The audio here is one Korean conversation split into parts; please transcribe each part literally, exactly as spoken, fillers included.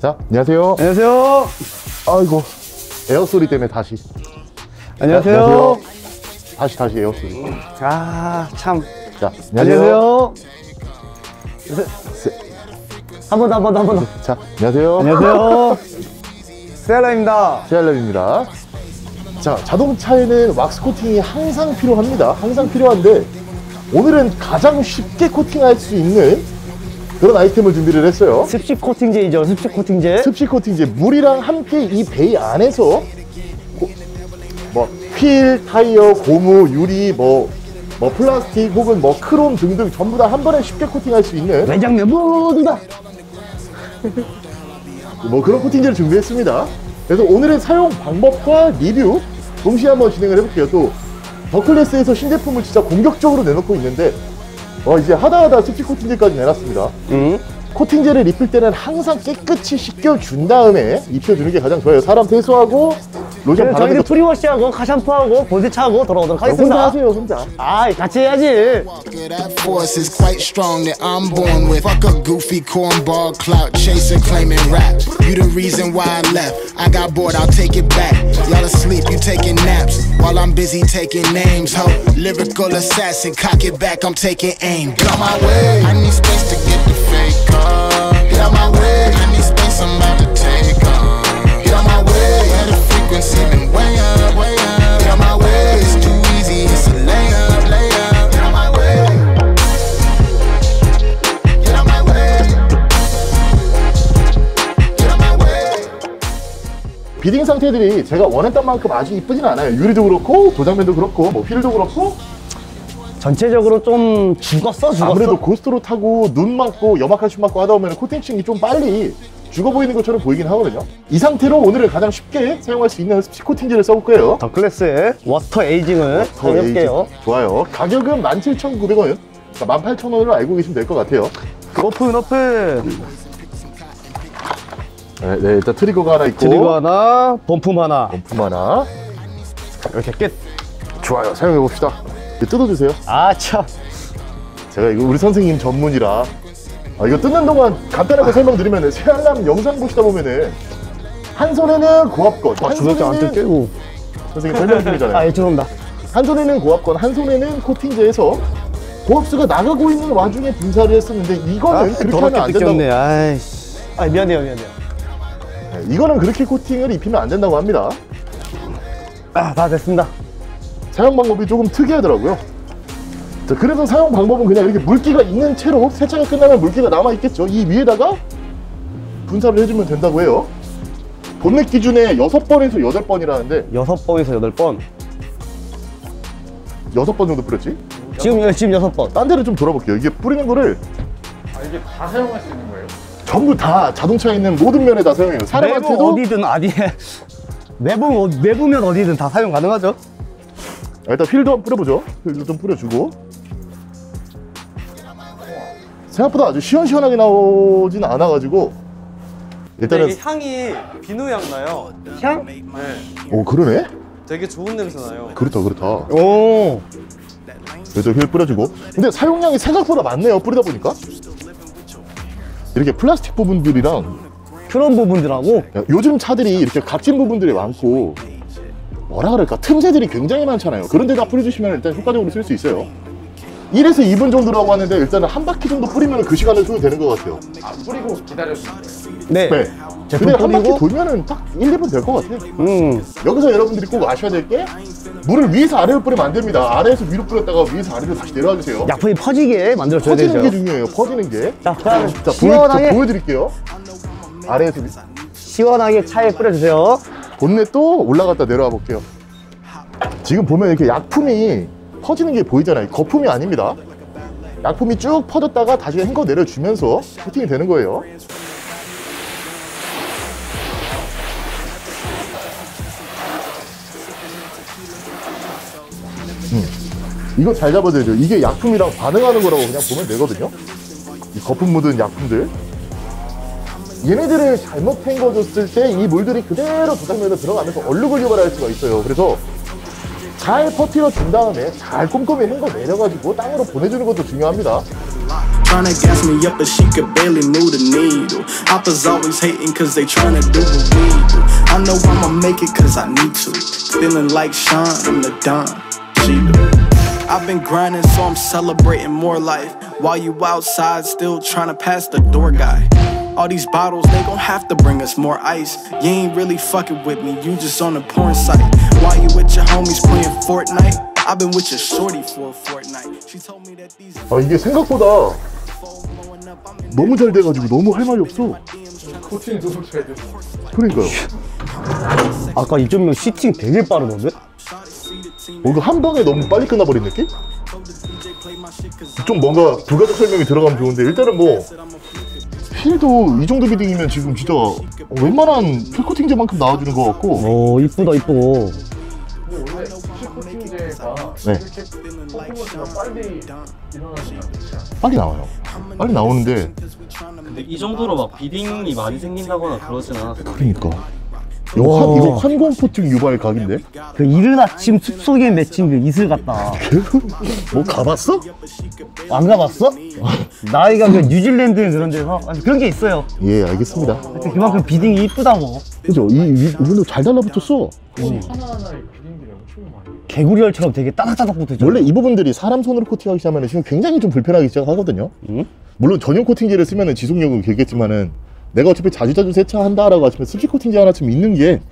자, 안녕하세요. 안녕하세요. 아이고, 에어 소리 때문에 다시. 안녕하세요. 자, 안녕하세요. 다시 다시 에어 소리. 아, 참. 자, 안녕하세요. 한 번 더, 한 번 더, 한 번 더. 자, 안녕하세요. 안녕하세요. 세알라입니다. 세알렘입니다. 자, 자동차에는 왁스 코팅이 항상 필요합니다. 항상 필요한데 오늘은 가장 쉽게 코팅할 수 있는 그런 아이템을 준비를 했어요. 습식 코팅제이죠, 습식 코팅제. 습식 코팅제, 물이랑 함께 이 베이 안에서 고, 뭐 휠, 타이어, 고무, 유리, 뭐, 뭐 플라스틱 혹은 뭐 크롬 등등 전부 다 한 번에 쉽게 코팅할 수 있는 외장면 모두 다. 뭐 그런 코팅제를 준비했습니다. 그래서 오늘의 사용 방법과 리뷰 동시에 한번 진행을 해볼게요. 또 더클래스에서 신제품을 진짜 공격적으로 내놓고 있는데 어 이제 하다하다 습식 코팅제까지 내놨습니다. 응? 코팅제를 입힐 때는 항상 깨끗이 씻겨준 다음에 입혀주는 게 가장 좋아요. 사람 세수하고 로션 바르는 저희는 거 프리워시하고 카샴푸하고 본세차하고 돌아오도록 하겠습니다. 혼자 하세요, 혼자. 아, 같이 해야지. That force is quite strong that I'm born with. Fuck a goofy cornball clout chaser claiming rap. You the reason why I left. I got bored, I'll take it back. Y'all asleep, you taking naps while I'm busy taking names. Ho, lyrical assassin, cock it back, I'm taking aim. Get out my way. I need space to get the fake up. Get out my way. I need space, I'm about to take up. Get out my way. Where the frequency been way up, way up. Get out my way. It's too easy, it's a layup, layup. Get out my way. Get out my way. Get out my way. 비딩 상태들이 제가 원했던 만큼 아주 이쁘진 않아요. 유리도 그렇고 도장면도 그렇고 뭐 휠도 그렇고 전체적으로 좀 죽었어, 죽었어. 아무래도 고스트로 타고 눈 맞고 염화칼슘 맞고 하다 보면 코팅층이 좀 빨리 죽어 보이는 것처럼 보이긴 하거든요. 이 상태로 오늘은 가장 쉽게 사용할 수 있는 습식 코팅제를 써볼 거예요. 더클래스의 워터 에이징을 사용할게요. 좋아요. 가격은 만 칠천구백 원, 그러니까 만 팔천 원으로 알고 계시면 될 것 같아요. 오픈, 오픈. 네, 네, 일단 트리거가 하나 있고 트리거 하나, 범품 하나. 범품 하나. 이렇게 끝. 좋아요. 사용해 봅시다. 뜯어주세요. 아, 참. 제가 이거 우리 선생님 전문이라 아, 이거 뜯는 동안 간단하게 설명드리면은 세알람 영상 보시다 보면은 한 손에는 고압건, 아, 한 주먹도 안 손에는 뜯기고. 선생님 설명드리잖아요. 아, 예, 죄송합니다. 한 손에는 고압건, 한 손에는 코팅제에서 고압수가 나가고 있는 와중에 분사를 했었는데 이거는 아, 그렇게 하면 안 된다고. 뜯겼네. 아이씨. 아, 미안해요, 미안해요. 네, 이거는 그렇게 코팅을 입히면 안 된다고 합니다. 아, 다 됐습니다. 사용 방법이 조금 특이하더라고요. 자, 그래서 사용 방법은 그냥 이렇게 물기가 있는 채로 세차가 끝나면 물기가 남아있겠죠. 이 위에다가 분사를 해주면 된다고 해요. 본넷 기준에 여섯 번에서 여덟 번이라는데 여섯 번에서 여덟 번. 여섯 번 정도 뿌렸지? 지금, 지금 여섯 번. 딴 데를 좀 돌아볼게요. 이게 뿌리는 거를 아, 이게 다 사용할 수 있는 거예요? 전부 다 자동차에 있는 모든 면에 다 사용해요. 내부 사람한테도 어디든 어디에 내부, 내부면 어디든 다 사용 가능하죠. 일단 휠도 한번 뿌려보죠. 휠도 좀 뿌려주고. 생각보다 아주 시원시원하게 나오진 않아가지고 일단은 이게 향이 비누향 나요. 향? 네, 오 그러네? 되게 좋은 냄새 나요. 그렇다 그렇다. 오. 그래서 휠 뿌려주고. 근데 사용량이 생각보다 많네요. 뿌리다 보니까 이렇게 플라스틱 부분들이랑 그런 부분들하고. 요즘 차들이 이렇게 값진 부분들이 많고 뭐라 그럴까 틈새들이 굉장히 많잖아요. 그런 데다 뿌려주시면 일단 효과적으로 쓸 수 있어요. 일에서 이 분 정도라고 하는데 일단은 한 바퀴 정도 뿌리면 그 시간을 줘도 되는 것 같아요. 아, 뿌리고 기다려주는 거예요? 네. 네. 제품 근데 한 바퀴 뿌리고. 돌면은 딱 일, 이 분 될 것 같아요. 음. 여기서 여러분들이 꼭 아셔야 될 게 물을 위에서 아래로 뿌리면 안 됩니다. 아래에서 위로 뿌렸다가 위에서 아래로 다시 내려와 주세요. 약품이 퍼지게 만들어줘야 되죠. 퍼지는 게 중요해요. 퍼지는 게. 자, 그럼 자, 보여, 시원하게. 자, 보여드릴게요. 아래에서 위- 시원하게 차에 뿌려주세요. 본넷도 올라갔다 내려와 볼게요. 지금 보면 이렇게 약품이 퍼지는 게 보이잖아요. 거품이 아닙니다. 약품이 쭉 퍼졌다가 다시 헹궈 내려주면서 코팅이 되는 거예요. 음. 이거 잘 잡아줘야 돼요. 이게 약품이랑 반응하는 거라고 그냥 보면 되거든요. 이 거품 묻은 약품들. 얘네들을 잘못 헹궈줬을 때 이 물들이 그대로 도장면에 들어가면서 얼룩을 유발할 수가 있어요. 그래서 잘 퍼뜨려 준 다음에 잘 꼼꼼히 헹궈 내려가지고 땅으로 보내주는 것도 중요합니다. tryna gas me up, but she could barely move the needle. Hoppers always hating cause they tryna do what we do. I know I'ma make it cause I need to. Feeling like Sean, I'm the Don. She do. I've been grinding, so I'm celebrating more life. While you outside, still tryna pass the door guy. All these bottles, they gon' have to bring us more ice. You ain't really fucking with me, you just on a porn site. While you with your homies playing Fortnite, I've been with your shorty for a fortnight. She told me that these 아 이게 생각보다 너무 잘 돼가지고 너무 할 말이 없어. 코칭 너무 잘 됐어. 그러니까요. 아까 이점명 시팅 되게 빠르던데? 뭔가 한 방에 너무 빨리 끝나버린 느낌? 좀 뭔가 부가적 설명이 들어가면 좋은데 일단은 뭐 힐도 이 정도 비딩이면 지금 진짜 웬만한 풀코팅제만큼 나와주는 것 같고. 오 이쁘다 이쁘고. 근데 원래 풀코팅제가 네. 이렇게 퍼포먼스가 빨리 일어나지 않죠? 빨리 나와요. 빨리 나오는데 근데 이 정도로 막 비딩이 많이 생긴다거나 그러진 않았어요. 그러니까 이거, 한, 이거 환공 코팅 유발 각인데? 그 이른 아침 숲속에 맺힌 그 이슬 같다. 뭐 가봤어? 안 가봤어? 나이가 그 뉴질랜드 그런 데서 아니, 그런 게 있어요. 예 알겠습니다. 하여튼 그만큼 비딩이 이쁘다고. 그죠? 이 위도 잘 달라붙었어. 하나하나의 비딩들이 엄청 많아요. 개구리알처럼 되게 따닥따닥 붙어있잖아. 원래 이 부분들이 사람 손으로 코팅하기 시작하면 지금 굉장히 좀 불편하기 시작하거든요. 응? 물론 전용 코팅제를 쓰면 지속력은 길겠지만은 내가 어차피 자주자주 세차한다라고 하시면 스키 코팅제 하나쯤 있는 게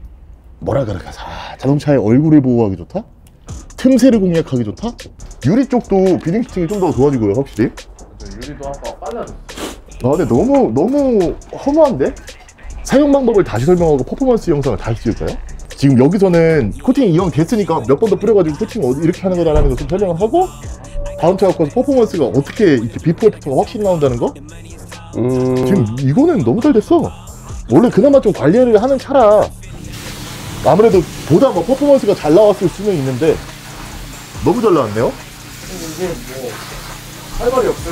뭐라 그럴까, 자, 자동차의 얼굴을 보호하기 좋다? 틈새를 공략하기 좋다? 유리 쪽도 비딩 피팅이 좀 더 도와주고요, 확실히. 유리도 한번 빨라졌어. 아 근데 너무 너무 허무한데? 사용 방법을 다시 설명하고 퍼포먼스 영상을 다시 찍을까요? 지금 여기서는 코팅이 이왕 됐으니까 몇 번 더 뿌려가지고 코팅 어디 이렇게 하는 거라는 거 좀 설명을 하고 다음 차 갖고 와서 퍼포먼스가 어떻게 이렇게 비포 에프터가 확실히 나온다는 거? 음... 지금 이거는 너무 잘 됐어. 원래 그나마 좀 관리를 하는 차라 아무래도 보다 뭐 퍼포먼스가 잘 나왔을 수는 있는데 너무 잘 나왔네요. 이게 뭐 할 말이 없어요.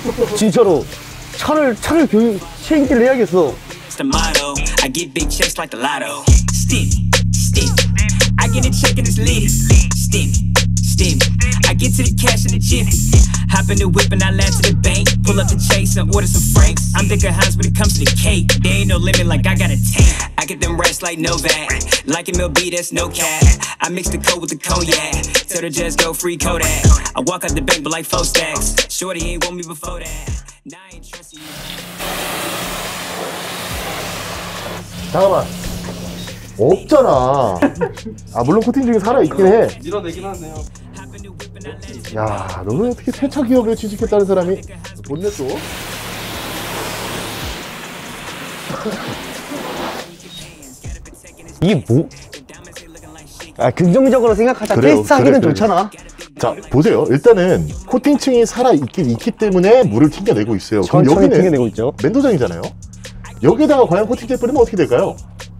진짜로 차를 차를 교육 체인기를 해야겠어. It's the motto. I get big checks like the lotto. Steam, steam. I get a check and it's lit. Steam, steam. I get to the cash in the gym. Hop in the whip and I land to the bank. Pull up the chase and order some franks. I'm Dick Hines when it comes to the cake. There ain't no limit like I got a tank. I get them rest like Novak. Like a Mill B, that's no cap. I mix the cold with the cognac. Tell the just go free Kodak. I walk out the bank but like four stacks. Shorty ain't want me before that. Now I ain't trusting you. 잠깐만. 없잖아. 아 물론 코팅 중에 살아있긴 해. 밀어내긴 하네요. 야 너는 어떻게 세차 기업에 취직했다는 사람이 본넷도 이게 뭐? 아 긍정적으로 생각하자. 그래요, 테스트하기는 그래, 그래. 좋잖아. 자 보세요. 일단은 코팅층이 살아있긴 있기 때문에 물을 튕겨내고 있어요. 그럼 천천히 여기는 튕겨내고 있죠. 맨도장이잖아요. 여기다가 과연 코팅제 뿌리면 어떻게 될까요?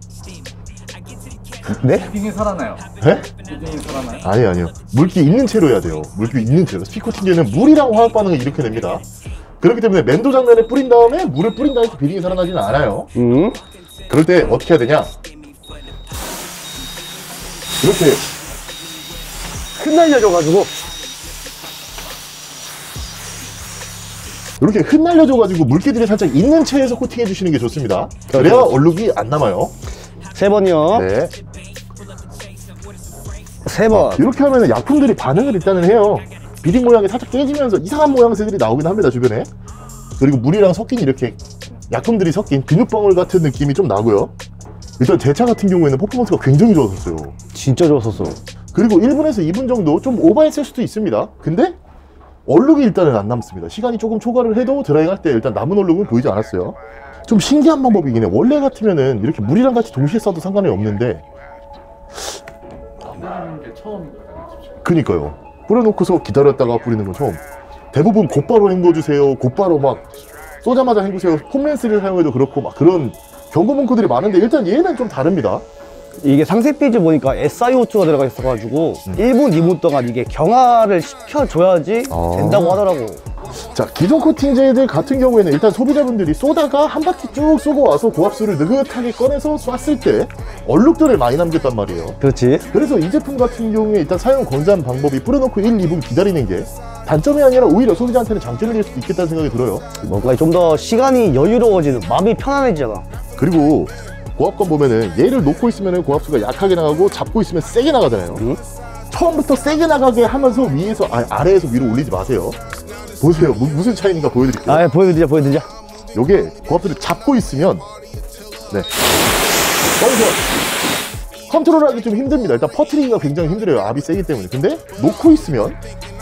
네? 비딩이 살아나요. 에? 비딩이 살아나요. 아니 아니요. 물기 있는 채로 해야 돼요. 물기 있는 채로. 스피코팅제는 물이랑 화학 반응을 일으켜냅니다. 그렇기 때문에 맨도 장면에 뿌린 다음에 물을 뿌린 다음에 비딩이 살아나지는 않아요. 음? 그럴 때 어떻게 해야 되냐? 이렇게 흩날려져가지고 이렇게 흩날려져가지고 물기들이 살짝 있는 채에서 코팅해 주시는 게 좋습니다. 그래야 얼룩이 안 남아요. 세 번이요. 네. 세 번. 이렇게 하면 약품들이 반응을 일단은 해요. 비딩 모양이 살짝 깨지면서 이상한 모양새들이 나오긴 합니다, 주변에. 그리고 물이랑 섞인 이렇게 약품들이 섞인 비눗방울 같은 느낌이 좀 나고요. 일단 제 차 같은 경우에는 퍼포먼스가 굉장히 좋았었어요. 진짜 좋았었어. 그리고 일 분에서 이 분 정도 좀 오버했을 수도 있습니다. 근데 얼룩이 일단은 안 남습니다. 시간이 조금 초과를 해도 드라이잉 할 때 일단 남은 얼룩은 보이지 않았어요. 좀 신기한 방법이긴 해. 원래 같으면은 이렇게 물이랑 같이 동시에 써도 상관이 없는데 뿌리는 게 처음이거든요. 그니까요. 뿌려놓고서 기다렸다가 뿌리는 건 처음. 대부분 곧바로 헹궈주세요. 곧바로 막 쏘자마자 헹구세요. 폼렌스를 사용해도 그렇고 막 그런 경고 문구들이 많은데 일단 얘는 좀 다릅니다. 이게 상세 페이지 보니까 에스아이오투가 들어가 있어가지고 음. 일 분, 이 분 동안 이게 경화를 시켜줘야지 아. 된다고 하더라고. 자, 기존 코팅제들 같은 경우에는 일단 소비자분들이 쏘다가 한 바퀴 쭉 쏘고 와서 고압수를 느긋하게 꺼내서 쐈을 때 얼룩들을 많이 남겼단 말이에요. 그렇지. 그래서 이 제품 같은 경우에 일단 사용 권장 방법이 뿌려놓고 일, 이 분 기다리는 게 단점이 아니라 오히려 소비자한테는 장점이 될 수도 있겠다는 생각이 들어요. 뭔가 좀 더 시간이 여유로워지는, 마음이 편안해지잖아. 그리고 고압건 보면은 얘를 놓고 있으면 고압수가 약하게 나가고 잡고 있으면 세게 나가잖아요. 응? 처음부터 세게 나가게 하면서 위에서 아, 아래에서 위로 올리지 마세요. 보세요. 무, 무슨 차이인가 보여드릴게요. 아, 보여드리자, 보여드리자. 요게 고압수를 잡고 있으면 네 거기서 컨트롤하기 좀 힘듭니다. 일단 퍼트리기가 굉장히 힘들어요. 압이 세기 때문에. 근데 놓고 있으면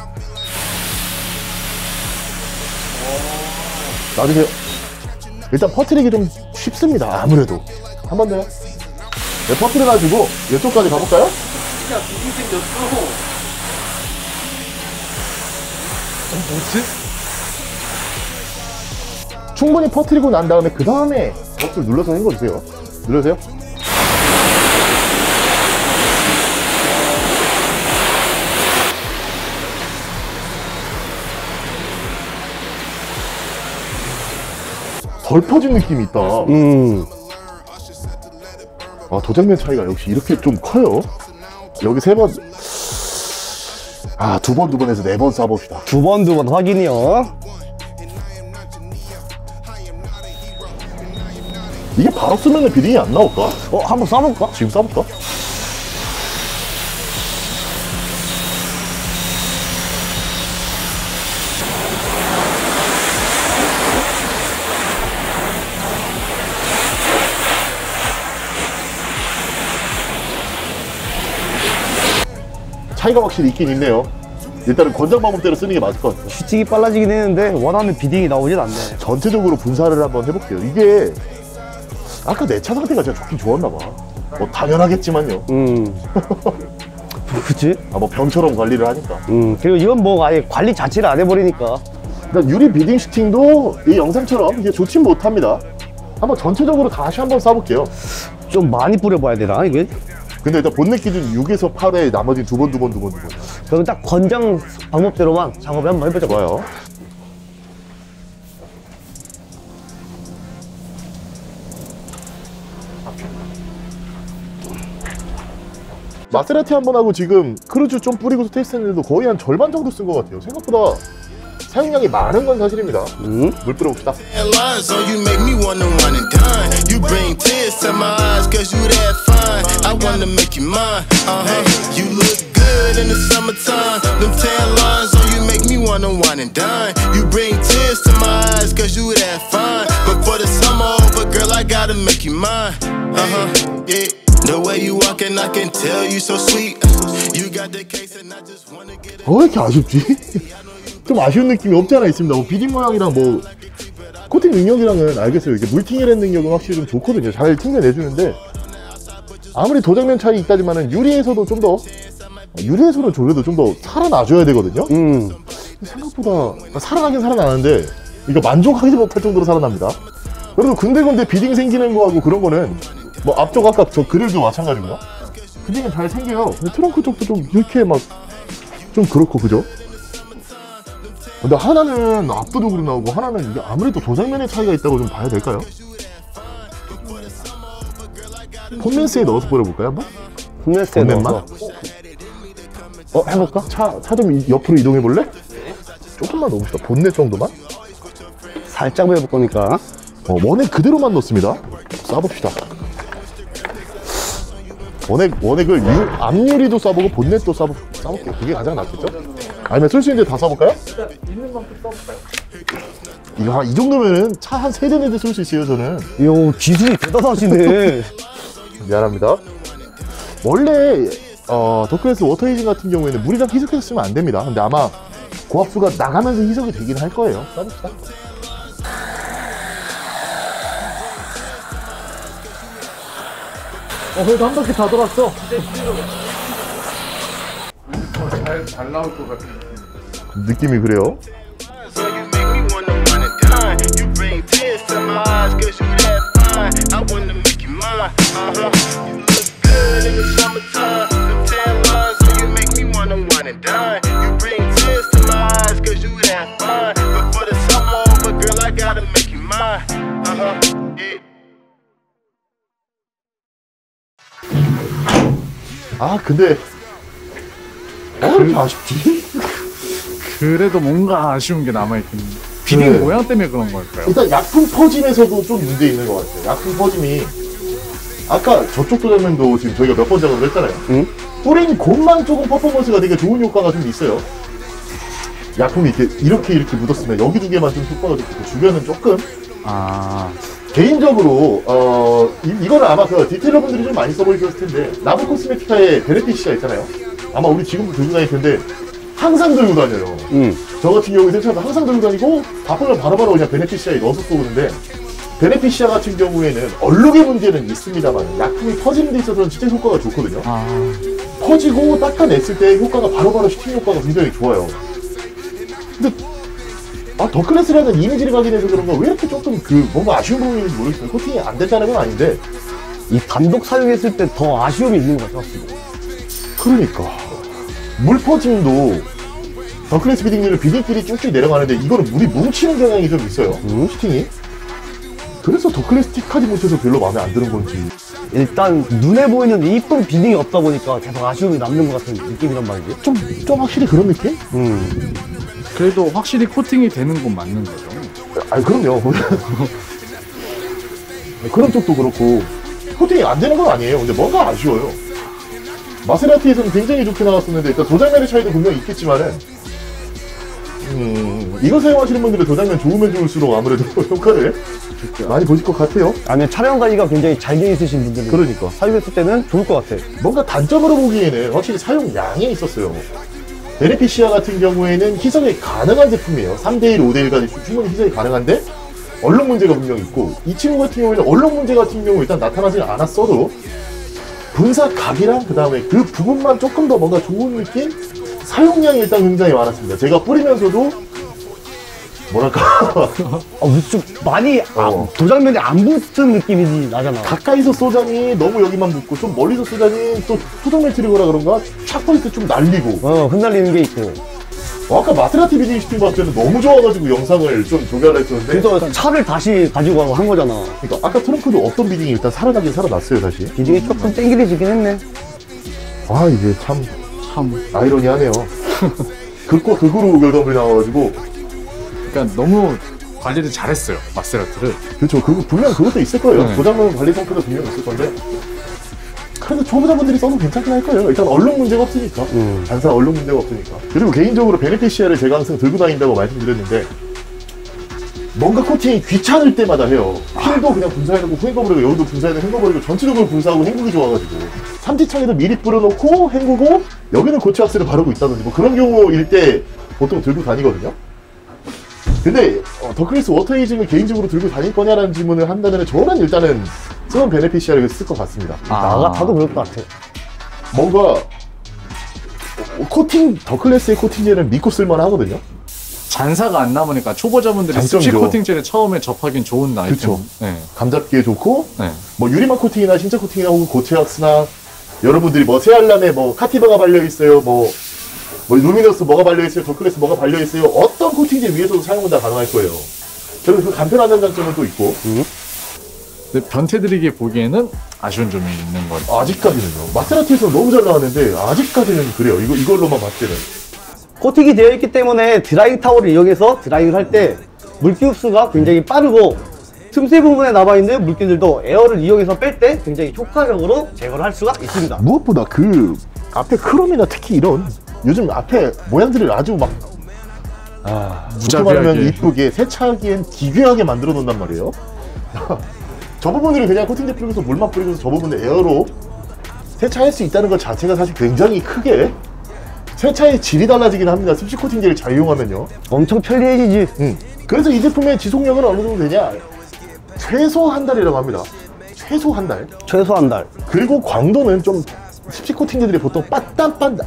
놔주세요. 일단 퍼트리기 좀 쉽습니다. 아무래도 한 번 더요. 네, 퍼트려 가지고 이쪽까지 가볼까요? 진짜 비딩 생겼어. 뭐지? 충분히 퍼트리고 난 다음에 그 다음에 버튼을 눌러서 헹궈주세요. 눌러주세요. 덜 퍼진 느낌이 있다. 음. 아, 도장면 차이가 역시 이렇게 좀 커요. 여기 세 번, 아, 두 번, 두 번 해서 네 번 쏴봅시다. 두 번, 두 번 확인이요. 이게 바로 쓰면 비딩이 안 나올까? 어, 한번 쏴볼까? 지금 쏴볼까? 차이가 확실히 있긴 있네요. 일단은 권장 방법대로 쓰는 게 맞을 것 같아요. 슈팅이 빨라지긴 했는데 원하는 비딩이 나오진 않네. 전체적으로 분사를 한번 해볼게요. 이게 아까 내 차 상태가 진짜 좋긴 좋았나 봐. 뭐 당연하겠지만요. 음. 그치? 아, 뭐 병처럼 관리를 하니까. 음. 그리고 이건 뭐 아예 관리 자체를 안 해버리니까. 일단 유리 비딩 슈팅도 이 영상처럼 이게 좋진 못합니다. 한번 전체적으로 다시 한번 쏴볼게요. 좀 많이 뿌려봐야 되나, 이게? 근데 일단 본넷 기준 육에서 팔에 나머지 두 번, 두 번, 두 번, 두 번. 그럼 딱 권장 방법대로만 작업을 한번 해보자. 좋아요. 마세라티 한 번 하고 지금 크루즈 좀 뿌리고서 테스트했는데도 거의 한 절반 정도 쓴 것 같아요. 생각보다 사용량이 많은 건 사실입니다. 음? 물 뿌려봅시다. Lines on you make me wanna one and done. You bring tears to my eyes cause you that fine. I wanna make you mine. Uh-huh. You look good in the summertime. Them tan lines on you make me wanna wine and dine. You bring tears to my eyes cause you that fine. But for the summer over, girl, I gotta make you mine. Uh-huh. Yeah. The way you walking, I can tell you so sweet. You got the case and I just wanna get it. 어, 왜 이렇게 아쉽지? 좀 아쉬운 느낌이 없지 않아 있습니다. 뭐 비딩 모양이랑 뭐 코팅 능력이랑은 알겠어요. 이게 물팅이라는 능력은 확실히 좀 좋거든요. 잘 튕겨내주는데 아무리 도장면 차이 있다지만은 유리에서도 좀 더 유리에서는 조려도 좀 더 살아나줘야 되거든요. 음. 생각보다 살아나긴 살아나는데 이거 만족하지 못할 정도로 살아납니다. 그래도 군데군데 비딩 생기는 거하고 그런 거는 뭐 앞쪽 아까 저 그릴도 마찬가지고요. 비딩이 잘 생겨요. 근데 트렁크 쪽도 좀 이렇게 막 좀 그렇고 그죠? 근데 하나는 압도적으로 나오고 하나는 이게 아무래도 도장면의 차이가 있다고 좀 봐야 될까요? 폼맨스에 넣어서 뿌려볼까요 한번? 홈레스에 본넷만? 넣어서. 어, 해볼까? 차, 차 좀 옆으로 이동해 볼래? 조금만 넣읍시다. 본넷 정도만? 살짝 해볼 거니까. 어, 원액 그대로만 넣습니다. 쏴봅시다. 원액, 원액을 유, 앞유리도 쏴보고 본넷도 쏴보, 쏴볼게요. 그게 가장 낫겠죠? 아니면 쓸 수 있는데 다 쏴볼까요? 일단 있는 만큼 써볼까요? 이거 한, 이 정도면은 차 한 세 대네대 쓸 수 있어요, 저는. 이야, 기술이 대단하시네. 미안합니다. 원래, 어, 더크레스 워터이징 같은 경우에는 물이랑 희석해서 쓰면 안 됩니다. 근데 아마 고압수가 나가면서 희석이 되긴 할 거예요. 쏴봅시다. 어, 그래도 한 바퀴 다 돌았어. 잘, 잘 나올 것 같은 느낌. 느낌이 그래요. So you make me wanna run and dine. You bring tears to my eyes cause you that fine. I wanna make you mine. Uh-huh. You look good in the summertime. Them tan lines, so you make me wanna run and dine. You bring tears to my eyes cause you that fine. But 아 근데 어, 왜 이렇게 아쉽지? 그래도 뭔가 아쉬운 게 남아있긴 해요. 비딩 네. 모양 때문에 그런 걸까요? 일단 약품 퍼짐에서도 좀 문제 있는 것 같아요. 약품 퍼짐이 아까 저쪽 도장면도 지금 저희가 몇 번 작업을 했잖아요. 응? 뿌린 곳만 조금 퍼포먼스가 되게 좋은 효과가 좀 있어요. 약품이 이렇게 이렇게 이렇게 묻었으면 여기 두 개만 좀 효과가 좋고 주변은 조금 아, 개인적으로 어 이, 이거는 아마 그 디테일러분들이 좀 많이 써보셨을 텐데 라브 코스메티카의 베네피시아 있잖아요. 아마 우리 지금도 들고 다닐 텐데 항상 들고 다녀요. 응. 저 같은 경우에 세차도 항상 들고 다니고 바쁘면 바로바로 그냥 베네피시아에 넣어서 쏘는데 베네피시아 같은 경우에는 얼룩의 문제는 있습니다만 약품이 퍼지는 데 있어서는 진짜 효과가 좋거든요. 아, 퍼지고 닦아냈을 때 효과가 바로바로 슈팅 효과가 굉장히 좋아요. 근데 아, 더클래스라는 이미지를 확인해서 그런가 왜 이렇게 조금 그 뭔가 아쉬운 부분인지 모르겠어요. 코팅이 안 됐다는 건 아닌데 이 단독 사용했을 때 더 아쉬움이 있는 것 같았습니다. 그러니까 물 퍼짐도 더클래스 비딩률을 비딩끼리 쭉쭉 내려가는데 이거는 물이 뭉치는 경향이 좀 있어요. 음? 슈팅이. 그래서 더클래스 틱하지 못해서 별로 마음에 안 드는 건지. 일단 눈에 보이는 이쁜 비딩이 없다 보니까 계속 아쉬움이 남는 것 같은 느낌이란 말이지. 좀, 좀 확실히 그런 느낌? 음. 그래도 확실히 코팅이 되는 건 맞는 거죠. 아니, 그럼요. 그런 쪽도 그렇고. 코팅이 안 되는 건 아니에요. 근데 뭔가 아쉬워요. 마세라티에서는 굉장히 좋게 나왔었는데, 일단 도장면의 차이도 분명히 있겠지만은, 음, 이거 사용하시는 분들은 도장면 좋으면 좋을수록 아무래도 효과를 많이 보실 것 같아요. 아니면 촬영 관리가 굉장히 잘 돼 있으신 분들이 그러니까. 사용했을 때는 좋을 것 같아. 뭔가 단점으로 보기에는 확실히 사용량에 있었어요. 베네피시아 같은 경우에는 희석이 가능한 제품이에요. 삼 대 일, 오 대 일까지 충분히 희석이 가능한데 얼룩 문제가 분명히 있고 이 친구 같은 경우에는 얼룩 문제 같은 경우 일단 나타나지 않았어도 분사 각이랑 그 다음에 그 부분만 조금 더 뭔가 좋은 느낌? 사용량이 일단 굉장히 많았습니다. 제가 뿌리면서도 뭐랄까 아, 무슨 좀 많이 아, 어. 도장면에 안 붙은 느낌이 나잖아. 가까이서 쏘자니 너무 여기만 붙고 좀 멀리서 쏘자니 또 토종 트리거라 그런가 착 보일 때 좀 날리고 어, 흩날리는 게 있고. 어, 아까 마세라티 비딩 슈팅 봤을 때는 너무 좋아가지고 영상을 좀 조결을 했었는데 그래서 차를 다시 가지고 가고 한 거잖아. 그러니까 아까 트렁크도 어떤 비딩이 일단 살아나긴 살아났어요 다시. 비딩이 조금 땡기해지긴 했네. 아 이게 참 참. 아이러니하네요. 극과 극으로 결과물이 나와가지고 그러니까 너무 관리를 잘했어요. 마세라티를. 그렇죠. 그 분명 그것도 있을 거예요. 네. 도장면 관리 상태도 분명 있을 건데 그래도 초보자분들이 써도 괜찮긴 할 거예요. 일단 얼룩 문제가 없으니까. 음. 단사 얼룩 문제가 없으니까. 그리고 개인적으로 베네피시아를 제가 항상 들고 다닌다고 말씀드렸는데 뭔가 코팅이 귀찮을 때마다 해요. 필도 그냥 분사해놓고 헹궈버리고 여기도 분사해놓고 헹궈버리고 전체적으로 분사하고 헹구기 좋아가지고 삼지창에도 미리 뿌려놓고 헹구고 여기는 고체왁스를 바르고 있다든지 뭐 그런 경우일 때 보통 들고 다니거든요. 근데 어, 더클래스 워터에이징을 개인적으로 들고 다닐 거냐라는 질문을 한다면 저는 일단은 쓰는 베네피시아를 쓸 것 같습니다. 나 같아도 그럴 것 같아. 뭔가 어, 코팅 더클래스의 코팅제는 믿고 쓸만 하거든요. 잔사가 안 남으니까 초보자분들이 장점이죠. 습식 코팅제를 처음에 접하긴 좋은 아이템. 그쵸. 네. 감 잡기에 좋고 네. 뭐 유리막 코팅이나 신체 코팅이나 혹은 고체왁스나 여러분들이 뭐 세알람에 뭐 카티바가 발려있어요, 뭐, 뭐 루미너스 뭐가 발려있어요, 더클래스 뭐가 발려있어요, 어떤 코팅제 위에서도 사용은 다 가능할 거예요. 저는 그 간편하다는 장점은 또 있고 근데 변태들에게 보기에는 아쉬운 점이 있는 것. 아직까지는요. 마세라티에서 너무 잘 나왔는데 아직까지는 그래요. 이거 이걸로만 봤을 때는. 코팅이 되어 있기 때문에 드라잉 타월을 이용해서 드라잉을 할 때 물기 흡수가 굉장히 빠르고 틈새 부분에 남아있는 물기들도 에어를 이용해서 뺄 때 굉장히 효과적으로 제거를 할 수가 있습니다. 무엇보다 그 앞에 크롬이나 특히 이런 요즘 앞에 모양들을 아주 막 아, 좋게 말하면 무자비하게. 이쁘게 세차하기엔 기괴하게 만들어 놓는단 말이에요. 저 부분을 그냥 코팅제 뿌리고서 물만 뿌리고서 저 부분을 에어로 세차할 수 있다는 것 자체가 사실 굉장히 크게 세차의 질이 달라지긴 합니다. 습식 코팅제를 잘 이용하면요. 엄청 편리해지지. 음. 그래서 이 제품의 지속력은 어느 정도 되냐? 최소 한 달이라고 합니다. 최소 한 달. 최소 한 달. 그리고 광도는 좀 습식 코팅제들이 보통 빤딱빤딱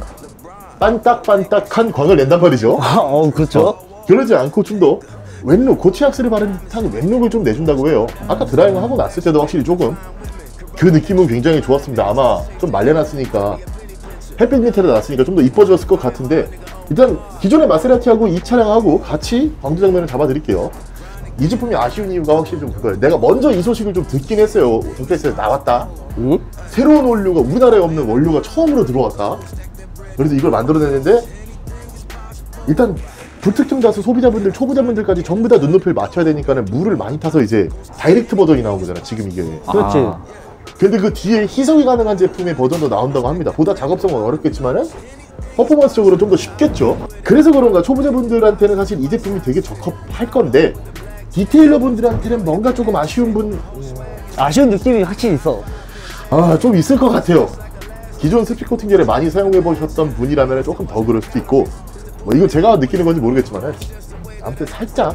반딱반딱한 광을 낸단 말이죠. 어, 그렇죠. 어, 그러지 않고 좀 더 왼룩, 고체왁스를 바른 듯한 왼룩을 좀 내준다고 해요. 아까 드라이브 하고 났을 때도 확실히 조금 그 느낌은 굉장히 좋았습니다. 아마 좀 말려놨으니까 햇빛 밑에 놨으니까 좀 더 이뻐졌을 것 같은데 일단 기존의 마세라티하고 이 차량하고 같이 광도 장면을 잡아드릴게요. 이 제품이 아쉬운 이유가 확실히 좀 그거예요. 내가 먼저 이 소식을 좀 듣긴 했어요. 적대에서 나왔다. 응? 새로운 원료가 우리나라에 없는 원료가 처음으로 들어왔다. 그래서 이걸 만들어냈는데 일단 불특정 다수 소비자분들, 초보자분들까지 전부 다 눈높이를 맞춰야 되니까는 물을 많이 타서 이제 다이렉트 버전이 나온 거잖아. 지금 이게. 그렇지. 아, 근데 그 뒤에 희석이 가능한 제품의 버전도 나온다고 합니다. 보다 작업성은 어렵겠지만은 퍼포먼스적으로 좀 더 쉽겠죠. 그래서 그런가 초보자분들한테는 사실 이 제품이 되게 적합할 건데 디테일러 분들한테는 뭔가 조금 아쉬운 분, 아쉬운 느낌이 확실히 있어. 아, 좀 있을 것 같아요. 기존 스피드 코팅제를 많이 사용해 보셨던 분이라면 조금 더 그럴 수도 있고, 뭐 이건 제가 느끼는 건지 모르겠지만 아무튼 살짝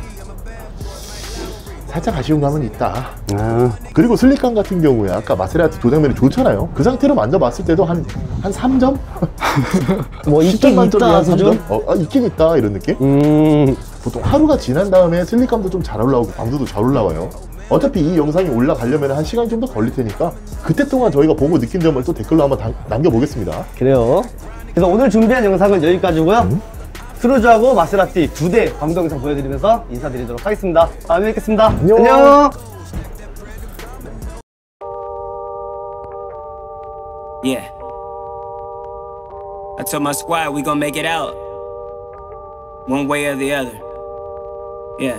살짝 아쉬운 감은 있다. 아, 그리고 슬릭감 같은 경우에 아까 마세라티 도장면이 좋잖아요. 그 상태로 만져봤을 때도 한, 한 삼 점? 뭐 십 점 있긴 만점에 있다 한 삼 점? 수준? 어, 아, 있긴 있다 이런 느낌? 음, 보통 하루가 지난 다음에 슬릭감도 좀 잘 올라오고 광도도 잘 올라와요. 어차피 이 영상이 올라가려면 한 시간이 좀 더 걸릴 테니까 그때 동안 저희가 보고 느낀 점을 또 댓글로 한번 당, 남겨보겠습니다. 그래요. 그래서 오늘 준비한 영상은 여기까지고요. 음? 크루즈하고 마세라티 두 대 광고 영상 보여드리면서 인사드리도록 하겠습니다. 다음에 뵙겠습니다. 안녕. 안녕. Yeah. I told my squad we gon' make it out. One way or the other. Yeah.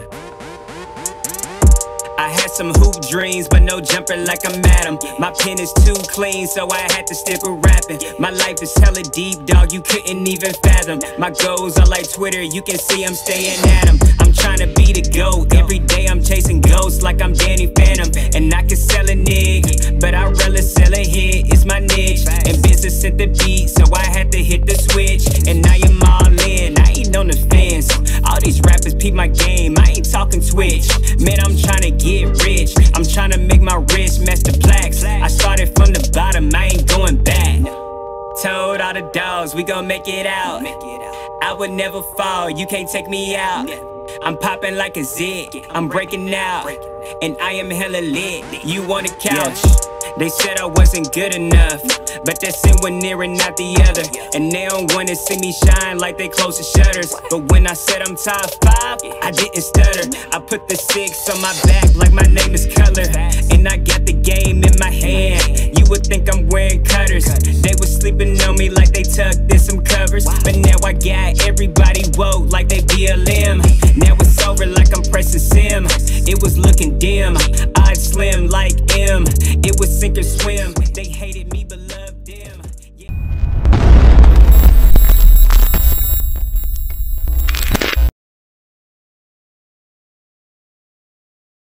I had some hoop dreams, but no jumper like I'm Adam. My pen is too clean, so I had to stick with rapping. My life is hella deep, dog, you couldn't even fathom. My goals are like Twitter, you can see I'm staying at 'em. I'm trying to be the GOAT, every day I'm chasing ghosts like I'm Danny Phantom. And I can sell a nigga, but I'd rather sell a hit, it's my niche. And business at the beat, so I had to hit the switch. And I am all in, I ain't on the fence. All these rappers peep my game, I ain't talking Twitch. Man, I'm trying to get rich, I'm trying to make my wrist match the plaques. I started from the bottom, I ain't going back. Told all the dogs, we gon' make it out. I would never fall, you can't take me out. I'm popping like a zit, I'm breaking out. And I am hella lit, you on the couch. They said I wasn't good enough, but that's in one ear and not the other. And they don't wanna see me shine like they close the shutters. But when I said I'm top five, I didn't stutter. I put the six on my back like my name is Color. And I got the game in my hand, you would think I'm wearing cutters. They was sleeping on me like they tucked in some covers. But now I got everybody woke like they B L M. Now it's over like I'm pressing sim. It was looking dim, odds slim like M. It was sink or swim. They hated me but loved